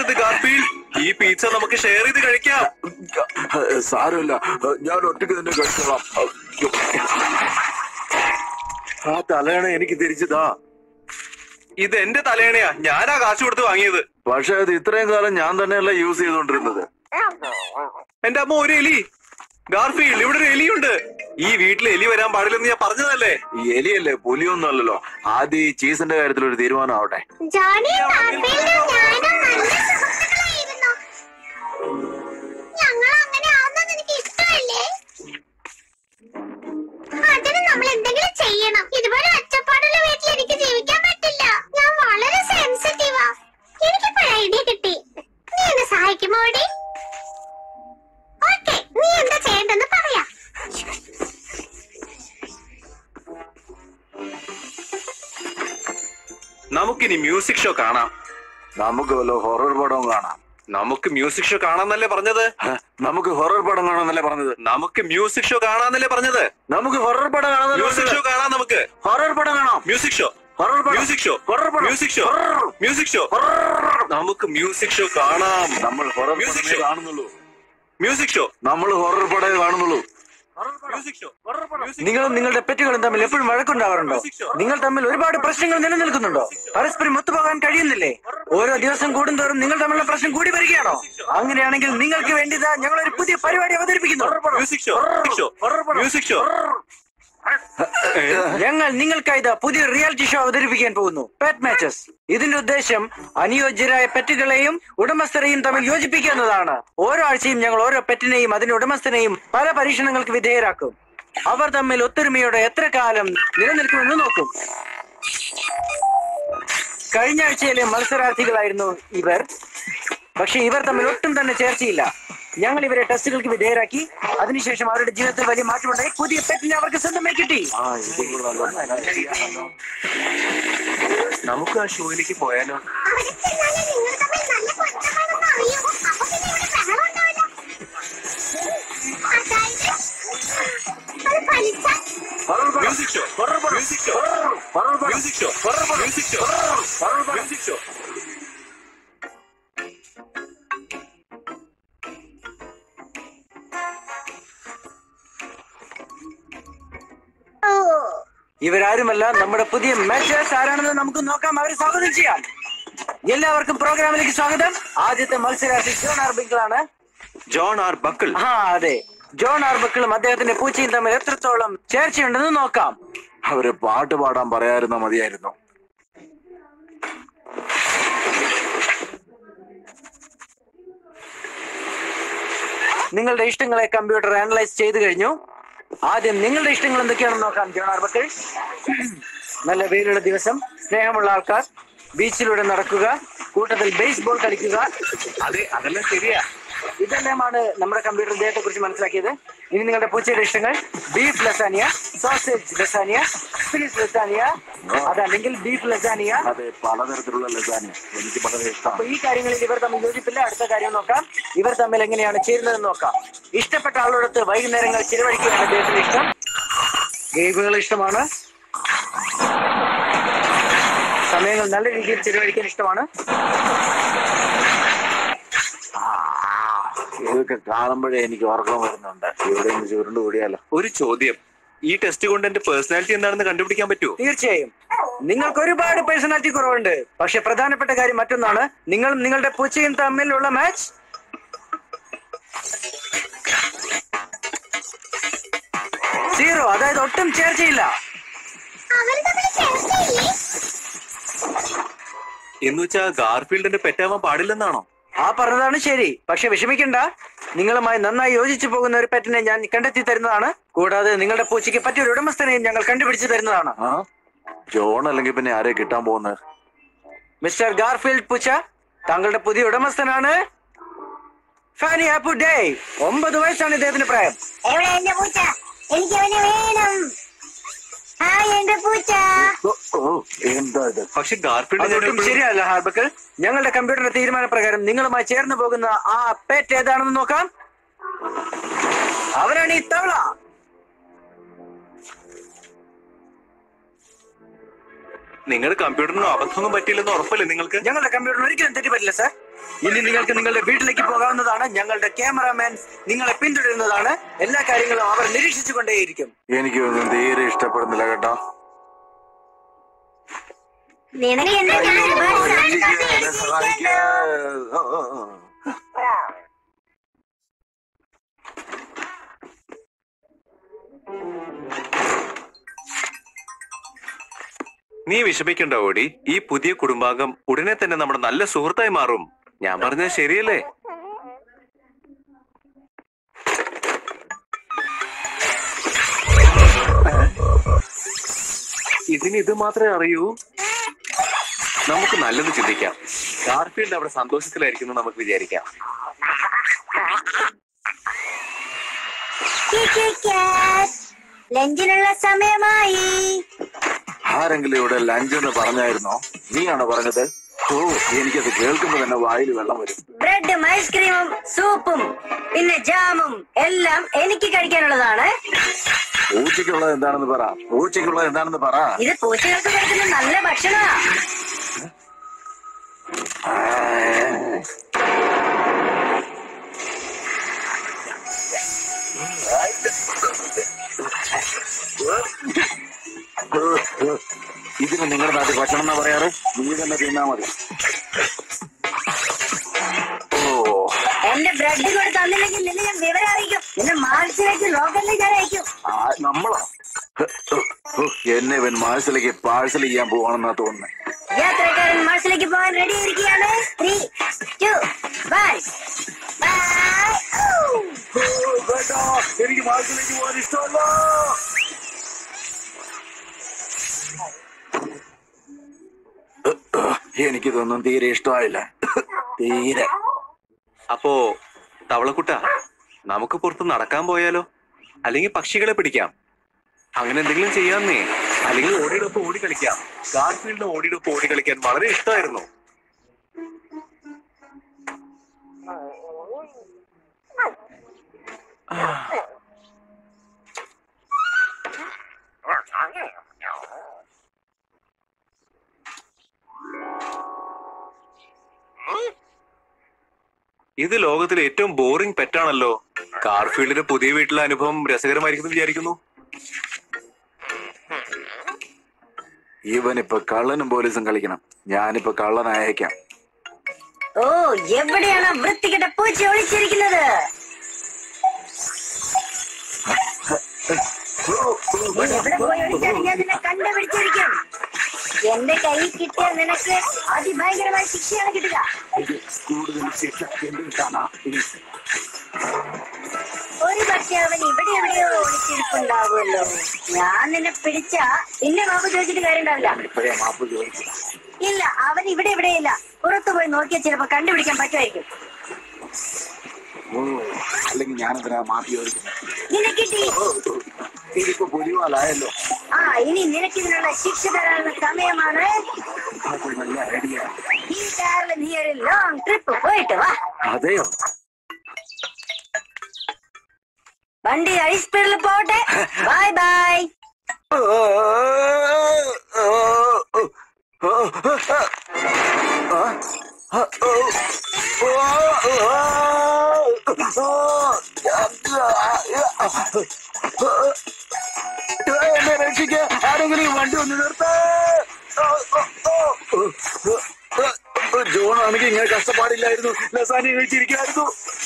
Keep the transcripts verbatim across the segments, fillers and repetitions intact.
പറയരുത് ഗാർഫീൽഡ്. ഈ പിസ്സ നമുക്ക് ഷെയർ ചെയ്ത് കഴിക്കാം. സാരമില്ല, ഞാൻ ഒറ്റയ്ക്ക് തന്നെ കഴിച്ചോളാം. ആ തലയണ എനിക്ക് തിരിച്ചതാ. ഇത് എന്റെ തലയണയാ, ഞാനാ കാശ് കൊടുത്ത് വാങ്ങിയത്. പക്ഷെ അത് ഇത്രയും കാലം ഞാൻ തന്നെയല്ല യൂസ് ചെയ്തോണ്ടിരുന്നത്. എന്റെ അമ്മ, ഒരു എലി. ഗാർഫീൽഡ്, ഇവിടെ ഒരു എലിയുണ്ട്. ഈ വീട്ടിൽ എലി വരാൻ പാടില്ലെന്ന് ഞാൻ പറഞ്ഞതല്ലേ. ഈ എലിയല്ലേ, പുലിയൊന്നും അല്ലല്ലോ. ആദ്യം ഈ ചീസിന്റെ കാര്യത്തിൽ ഒരു തീരുമാനം ആവട്ടെ. നമ്മൾ എന്തെങ്കിലും ചെയ്യണം. ഇതുപോലെ ഒറ്റപ്പാടുള്ള വീട്ടിൽ എനിക്ക് ജീവിക്കാൻ പറ്റില്ല. ഞാൻ വളരെ സെൻസിറ്റീവാ. എനിക്കിപ്പോ ഐഡിയ കിട്ടി. നീ എന്നെ സഹായിക്കുമോ? ഓക്കെ, നീ എന്താ ചെയ്യേണ്ടെന്ന് പറയാം. നമുക്കിനി മ്യൂസിക് ഷോ കാണാം. നമുക്ക് വല്ല ഹൊറർ പടവും കാണാം. നമുക്ക് മ്യൂസിക് ഷോ കാണാന്നല്ലേ പറഞ്ഞത്? നമുക്ക് ഹൊറർ പടം കാണാന്നല്ലേ പറഞ്ഞത്? നമുക്ക് മ്യൂസിക് ഷോ കാണാന്നല്ലേ പറഞ്ഞത്? നമുക്ക് ഹൊറർ പടം കാണാം. മ്യൂസിക് ഷോ കാണാം. നമുക്ക് ഹൊറർ പടം കാണാം. Music show, music show, music show, music show. നമുക്ക് മ്യൂസിക് ഷോ കാണാം. നമ്മൾ ഹൊറർ മ്യൂസിക് ഷോ കാണുന്നുള്ളൂ. മ്യൂസിക് ഷോ, നമ്മൾ ഹൊറർ പടമേ കാണുന്നുള്ളൂ. നിങ്ങളും നിങ്ങളുടെ പെറ്റുകളും തമ്മിൽ എപ്പോഴും വഴക്കുണ്ടാവാറുണ്ടോ? നിങ്ങൾ തമ്മിൽ ഒരുപാട് പ്രശ്നങ്ങൾ നിലനിൽക്കുന്നുണ്ടോ? പരസ്പരം ഒത്തുപോകാൻ കഴിയുന്നില്ലേ? ഓരോ ദിവസം കൂടുന്തോറും നിങ്ങൾ തമ്മിലുള്ള പ്രശ്നം കൂടി വരികയാണോ? അങ്ങനെയാണെങ്കിൽ നിങ്ങൾക്ക് വേണ്ടി ഞങ്ങൾ ഒരു പുതിയ പരിപാടി അവതരിപ്പിക്കുന്നു. ഞങ്ങൾ നിങ്ങൾക്കായി പുതിയ റിയാലിറ്റി ഷോ അവതരിപ്പിക്കാൻ പോകുന്നു, പെറ്റ് മാച്ചസ്. ഇതിന്റെ ഉദ്ദേശം അനുയോജ്യരായ പെറ്റുകളെയും ഉടമസ്ഥരെയും തമ്മിൽ യോജിപ്പിക്കുന്നതാണ്. ഓരോ ആഴ്ചയും ഞങ്ങൾ ഓരോ പെറ്റിനെയും അതിന്റെ ഉടമസ്ഥനെയും പല പരീക്ഷണങ്ങൾക്ക് വിധേയരാക്കും. അവർ തമ്മിൽ ഒത്തൊരുമയോടെ എത്ര കാലം നിലനിൽക്കുമെന്ന് നോക്കും. കഴിഞ്ഞ ആഴ്ചയിലെ മത്സരാർത്ഥികളായിരുന്നു ഇവർ. പക്ഷെ ഇവർ തമ്മിൽ ഒട്ടും തന്നെ ചേർച്ചയില്ല. ഞങ്ങൾ ഇവരെ ടെസ്റ്റുകൾക്ക് വിധേയരാക്കി. അതിനുശേഷം അവരുടെ ജീവിതത്തിൽ വലിയ മാറ്റമുണ്ടായി. പുതിയ പെറ്റിനെ അവർക്ക് സ്വന്തമായി കിട്ടി. നമുക്ക് ആ ഷോയിലേക്ക് പോയാലോ? Music show, music show, music show, music show, music show. ഇവരാരുമല്ല, നമ്മുടെ പുതിയ മാച്ചേഴ്സ് ആരാണെന്ന് നമുക്ക് നോക്കാം. അവരെ സ്വാഗതം ചെയ്യാം. എല്ലാവർക്കും പ്രോഗ്രാമിലേക്ക് സ്വാഗതം. ആദ്യത്തെ മത്സരാർത്ഥി ജോൺ ആർ ബക്കിൾ ആണ്. John R Buckle? ആ അതെ, ജോൺ ആർ ബക്കിളും അദ്ദേഹത്തിന്റെ പൂച്ചയും തമ്മിൽ എത്രത്തോളം ചേർച്ചയുണ്ടെന്ന് നോക്കാം. അവര് പാട്ട് പാടാൻ പറയായിരുന്ന മതിയായിരുന്നു. നിങ്ങളുടെ ഇഷ്ടങ്ങളെ കമ്പ്യൂട്ടർ അനലൈസ് ചെയ്തു കഴിഞ്ഞു. ആദ്യം നിങ്ങളുടെ ഇഷ്ടങ്ങൾ എന്തൊക്കെയാണെന്ന് നോക്കാം. ജോൺ ആർ ബക്കിൾ, നല്ല വെയിലുള്ള ദിവസം, സ്നേഹമുള്ള ആൾക്കാർ, ബീച്ചിലൂടെ നടക്കുക, കൂട്ടത്തിൽ ബേസ്ബോൾ കളിക്കുക. അതെ, അതെല്ലാം ശരിയാ. ഇതെല്ലാമാണ് നമ്മുടെ കമ്പ്യൂട്ടർ ഇദ്ദേഹത്തെ കുറിച്ച് മനസ്സിലാക്കിയത്. ഇനി നിങ്ങളുടെ പൂച്ചയുടെ ഇഷ്ടങ്ങൾ: beef lasagna, sausage lasagna, spinach lasagna, അതല്ലെങ്കിൽ ബീഫ് ലസാനിയ. അതെ, പലതരത്തിലുള്ള ലസാനിയ എനിക്ക് വളരെ ഇഷ്ടമാണ്. അപ്പൊ ഈ കാര്യങ്ങളിൽ ഇവർ തമ്മിൽ യോജിപ്പില്ല. അടുത്ത കാര്യം നോക്കാം, ഇവർ തമ്മിൽ എങ്ങനെയാണ് ചേരുന്നതെന്ന് നോക്കാം. ഇഷ്ടപ്പെട്ട ആളോടൊത്ത് വൈകുന്നേരങ്ങൾ ചിലവഴിക്കുകയാണ് അദ്ദേഹത്തിന് ഇഷ്ടം. ഗെയിമുകൾ ഇഷ്ടമാണ്. സമയങ്ങൾ നല്ല രീതിയിൽ ചിലവഴിക്കാൻ ഇഷ്ടമാണ്. ഇതൊക്കെ കാണുമ്പോഴേ എനിക്ക് ഉറക്കം വരുന്നുണ്ട്. ഇവിടെ ചുരുണ്ട് കൂടിയാലോ. ഒരു ചോദ്യം, ഈ ടെസ്റ്റ് കൊണ്ട് എന്റെ പേഴ്സണാലിറ്റി എന്താണെന്ന് കണ്ടുപിടിക്കാൻ പറ്റുമോ? തീർച്ചയായും. നിങ്ങൾക്ക് ഒരുപാട് പേഴ്സണാലിറ്റി കുറവുണ്ട്. പക്ഷെ പ്രധാനപ്പെട്ട കാര്യം മറ്റൊന്നാണ്, നിങ്ങളും നിങ്ങളുടെ പൂച്ചയും തമ്മിലുള്ള മാച്ച് സീറോ. അതായത് ഒട്ടും ചേർച്ചയില്ല. എന്ന് വെച്ചാ ഗാർഫീൽഡിന്റെ പെറ്റാവാൻ പാടില്ലെന്നാണോ? ആ പറഞ്ഞതാണ് ശരി. പക്ഷെ വിഷമിക്കണ്ട, നിങ്ങളുമായി നന്നായി യോജിച്ചു പോകുന്ന ഒരു പെറ്റിനെ ഞാൻ കണ്ടെത്തി തരുന്നതാണ്. കൂടാതെ നിങ്ങളുടെ പൂച്ചയ്ക്ക് പറ്റിയ ഒരു ഉടമസ്ഥനെയും ഞങ്ങൾ കണ്ടുപിടിച്ചു തരുന്നതാണ്. ജോൺ അല്ലെങ്കിൽ പിന്നെ ആരെ കിട്ടാൻ പോകുന്നത്? മിസ്റ്റർ ഗാർഫീൽഡ് പൂച്ച, താങ്കളുടെ പുതിയ ഉടമസ്ഥനാണ് ഫാനി ഹാപ്പു ഡേ. ഒമ്പത് വയസ്സാണ് ഇദ്ദേഹത്തിന് പ്രായം. പക്ഷെ ഗാർഫീൽഡ് ശരിയല്ല ഹാർബക്കൽ. ഞങ്ങളുടെ കമ്പ്യൂട്ടറിന്റെ തീരുമാനപ്രകാരം നിങ്ങളുമായി ചേർന്ന് പോകുന്ന ആ പെറ്റ് ഏതാണെന്ന് നോക്കാം. അവരാണ് ഈ തവള. നിങ്ങളുടെ കമ്പ്യൂട്ടറിന് അബദ്ധമൊന്നും പറ്റിയില്ലെന്ന് ഉറപ്പല്ലേ നിങ്ങൾക്ക്? ഞങ്ങളുടെ കമ്പ്യൂട്ടറിന് ഒരിക്കലും തെറ്റി പറ്റില്ല സാർ. ഇനി നിങ്ങൾക്ക് നിങ്ങളുടെ വീട്ടിലേക്ക് പോകാവുന്നതാണ്. ഞങ്ങളുടെ ക്യാമറാമാൻ നിങ്ങളെ പിന്തുടരുന്നതാണ്. എല്ലാ കാര്യങ്ങളും അവർ നിരീക്ഷിച്ചു കൊണ്ടേയിരിക്കും. എനിക്കൊന്നും തീരെ ഇഷ്ടപ്പെടുന്നില്ല കേട്ടോ. നിനക്ക് എന്താ ഞാൻ ഒരുപാട് സാധനം എന്നെ സഹായിക്ക്. ആ, ആ, ആ. നീ വിഷമിക്കണ്ട ഓടി. ഈ പുതിയ കുടുംബാംഗം ഉടനെ തന്നെ നമ്മുടെ നല്ല സുഹൃത്തായി മാറും. ഞാൻ പറഞ്ഞത് ശരിയല്ലേ? ഇതിന് ഇത് മാത്രമേ അറിയൂ. നമുക്ക് നല്ലത് ചിന്തിക്കാം. ഗാർഫീൽഡ് അവിടെ സന്തോഷത്തിലായിരിക്കുന്നു നമുക്ക് വിചാരിക്കാം. ലഞ്ചിനുള്ള സമയമായി. ആരെങ്കിലും ഇവിടെ ലഞ്ച് എന്ന് പറഞ്ഞായിരുന്നോ? നീയാണോ പറഞ്ഞത്? ഓ, എനിക്കത് കേൾക്കുമ്പോ തന്നെ വായിൽ വെള്ളം വരും. ബ്രെഡും ഐസ്ക്രീമും സൂപ്പും പിന്നെ ജാമും എല്ലാം എനിക്ക് കഴിക്കാനുള്ളതാണ്. പൂച്ചയ്ക്കുള്ളത് എന്താണെന്ന് പറ. പൂച്ചയ്ക്കുള്ളത് എന്താണെന്ന് പറ. ഇത് പൂച്ചകൾക്ക് കൊടുക്കുന്ന നല്ല ഭക്ഷണമാ. ഇതിന് നിങ്ങളുടെ നാട്ടിൽ ഭക്ഷണം എന്നാ പറയാറ്? നീ തന്നെ തിന്നാ മതി. ഓ, എന്റെ ബ്രെഡ് കൂടെ തന്നില്ലെങ്കിൽ നിന്നെ ഞാൻ വിവരം അറിയിക്കും. നിന്നെ മാർച്ചിലേക്ക് ലോക്കലിലേക്ക് ഞാൻ അയക്കും. നമ്മളോ? എന്നെ ഇവൻ മാഴ്സലേക്ക് പാഴ്സൽ ചെയ്യാൻ പോവാണെന്നാ തോന്നുന്നത്. യാത്രക്കാരൻ മാർച്ചിലേക്ക് പോകാൻ റെഡി ആയിരിക്കുകയാണ്. Three two one. എനിക്ക് മാഴ്സലേക്ക് പോകാൻ ഇഷ്ടമല്ല. എനിക്കിതൊന്നും തീരെ ഇഷ്ടമായില്ല. തീരെ. അപ്പോ തവളക്കുട്ട, നമുക്ക് പുറത്ത് നടക്കാൻ പോയാലോ? അല്ലെങ്കിൽ പക്ഷികളെ പിടിക്കാം. അങ്ങനെ എന്തെങ്കിലും ചെയ്യാന്നേ. അല്ലെങ്കിൽ ഓടിയിടൊപ്പം ഓടി കളിക്കാം. ഗാർഫീൽഡിന് ഓടിയിടൊപ്പം ഓടി കളിക്കാൻ വളരെ ഇഷ്ടമായിരുന്നു. ഇത് ലോകത്തിലെ ഏറ്റവും ബോറിംഗ് പെറ്റാണല്ലോ. ഗാർഫീൽഡിന്റെ പുതിയ വീട്ടിലെ അനുഭവം രസകരമായിരിക്കും വിചാരിക്കുന്നു. ഇവനിപ്പോ കള്ളനും പോലീസും കളിക്കണം. ഞാനിപ്പോ കള്ളനയക്കാം. ഓ, എവിടെയാണ് വൃത്തികെട്ട പൂച്ച ഒളിച്ചിരിക്കുന്നത്? എവിടെ പോയി ഒളിച്ചാലും ഞാൻ നിന്നെ കണ്ടുപിടിച്ചിരിക്കും. എന്റെ കൈ കിട്ടിയാൽ നിനക്ക് അതിഭയങ്കരമായ ശിക്ഷയാണ് കിട്ടുക. ഒരു പക്ഷെ അവൻ ഇവിടെ എവിടെയോ ഒളിച്ചിരിപ്പുണ്ടാവുമല്ലോ. ഞാൻ നിന്നെ പിടിച്ച പിന്നെ മാപ്പ് ചോദിച്ചിട്ട് കാര്യം ഉണ്ടാവില്ല. ഇല്ല, അവൻ ഇവിടെ എവിടെയില്ല. പുറത്തു പോയി നോക്കിയാൽ ചിലപ്പോ കണ്ടുപിടിക്കാൻ പറ്റുമായിരിക്കും. അല്ലെങ്കിൽ ഞാനെന്തിനാ മാപ്പി ചോദിക്കുന്നത്? നിന്നെ കിട്ടി. ഇതിപ്പോ പുലിവാലായല്ലോ. ആ, ഇനി നിനക്ക് ഇതിനുള്ള ശിക്ഷ തരാനുള്ള സമയമാണ്. നല്ല ഐഡിയ. ഈ കാറിൽ നീ ഒരു ലോങ് ട്രിപ്പ് പോയിട്ട് വാ. അതെയോ? വണ്ടി ഹൈ സ്പീഡിൽ പോട്ടെ. Bye bye. എന്നെ രക്ഷിക്ക്. ആരെങ്കിലും ഈ വണ്ടി ഒന്ന് നിർത്താ. ജോൺ ആണെങ്കിൽ ഇങ്ങനെ കഷ്ടപ്പാടില്ലായിരുന്നു. ലസാനി കഴിച്ചിരിക്കുമായിരുന്നു.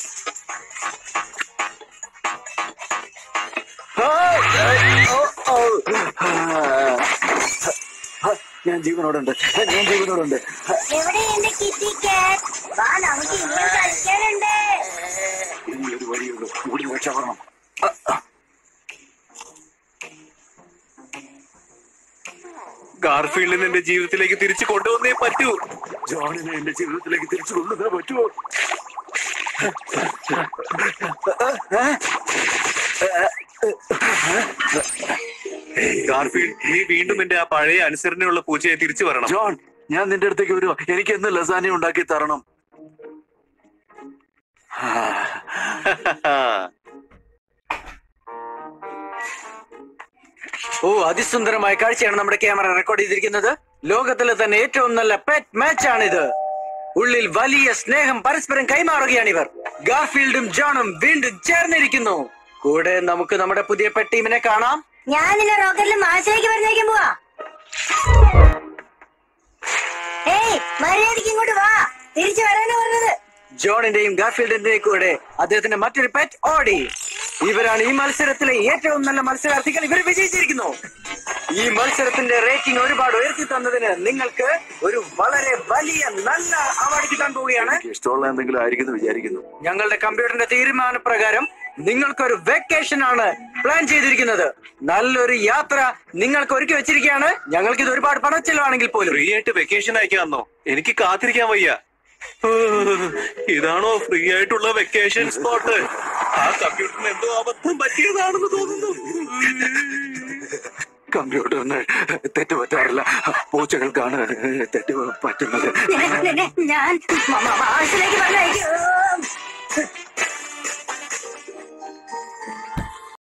ഞാൻ ജീവനോടുണ്ട്. ഞാൻ ജീവനോടുണ്ട്. എവിടെ എന്റെ കിറ്റി കാറ്റ്? വാ, നമുക്ക് ഇങ്ങനെ കളിക്കാനുണ്ട്. ഇനി ഒരു വഴിയുള്ളൂ. ഇവിടെ രക്ഷപ്പെടണം. ഗാർഫീൽഡിനെ എന്റെ ജീവിതത്തിലേക്ക് തിരിച്ചു കൊണ്ടുവന്നേ പറ്റൂ. ജോണിനെ എന്റെ ജീവിതത്തിലേക്ക് തിരിച്ചു കൊണ്ടുവന്നേ പറ്റുമോ? ഗാർഫീൽഡ്, നീ വീണ്ടും എന്റെ ആ പഴയ അനുസരണയുള്ള പൂച്ചയെ തിരിച്ചു വരണം. ജോൺ, ഞാൻ നിന്റെ അടുത്തേക്ക് വരുമോ? എനിക്ക് എന്ന് ലസാനി ഉണ്ടാക്കി തരണം. ഓ, അതിസുന്ദരമായ കാഴ്ചയാണ് നമ്മുടെ ക്യാമറ റെക്കോർഡ് ചെയ്തിരിക്കുന്നത്. ലോകത്തിലെ തന്നെ ഏറ്റവും നല്ല പെറ്റ് മാച്ച് ആണിത്. ഉള്ളിൽ വലിയ സ്നേഹം പരസ്പരം കൈമാറുകയാണ് ഇവർ. ഗാർഫീൽഡും ജോണും വീണ്ടും ചേർന്നിരിക്കുന്നു. കൂടെ നമുക്ക് നമ്മുടെ പുതിയ പെറ്റ് ടീമിനെ കാണാം. ഞാൻ നിന്നെ റോക്കറ്റിൽ മാഷിലേക്ക് പറഞ്ഞേക്കാൻ പോവാ. ഏയ് മര്യാദക്ക് ഇങ്ങോട്ട് വാ, തിരിച്ചു വരാനാ പറഞ്ഞത്. ജോണിന്റെയും ഗാർഫീൽഡിന്റെയും കൂടെ അദ്ദേഹത്തിന്റെ മറ്റൊരു പെറ്റ് ഓടി. ഇവരാണ് ഈ മത്സരത്തിലെ ഏറ്റവും നല്ല മത്സരാർത്ഥികൾ. ഇവർ വിജയിച്ചിരിക്കുന്നു. ഈ മത്സരത്തിന്റെ റേറ്റിംഗ് ഒരുപാട് ഉയർത്തി തന്നതിന് നിങ്ങൾക്ക് ഒരു വളരെ വലിയ നല്ല അവാർഡ് കിട്ടാൻ പോവുകയാണ്. ഇഷ്ടമുള്ള എന്തെങ്കിലും ആയിരിക്കും വിചാരിക്കുന്നു. ഞങ്ങളുടെ കമ്പ്യൂട്ടറിന്റെ തീരുമാനപ്രകാരം നിങ്ങൾക്കൊരു വെക്കേഷൻ ആണ് പ്ലാൻ ചെയ്തിരിക്കുന്നത്. നല്ലൊരു യാത്ര നിങ്ങൾക്ക് ഒരുക്കി വെച്ചിരിക്കുകയാണ്. ഞങ്ങൾക്ക് ഇത് ഒരുപാട് പണച്ചെലവാണെങ്കിൽ പോലും. ഫ്രീ ആയിട്ട് വെക്കേഷൻ അയക്കാന്നോ? എനിക്ക് കാത്തിരിക്കാൻ വയ്യ. ഇതാണോ ഫ്രീ ആയിട്ടുള്ള വെക്കേഷൻ സ്പോട്ട്? ആ കമ്പ്യൂട്ടറിന് എന്തോ അബദ്ധം പറ്റിയതാണെന്ന് തോന്നുന്നു. കമ്പ്യൂട്ടറിന് തെറ്റ് പറ്റാറില്ല, പൂച്ചകൾക്കാണ് തെറ്റ് പറ്റുന്നത്. ഞാൻ മാഷിലേക്ക് പറഞ്ഞയക്കൂ.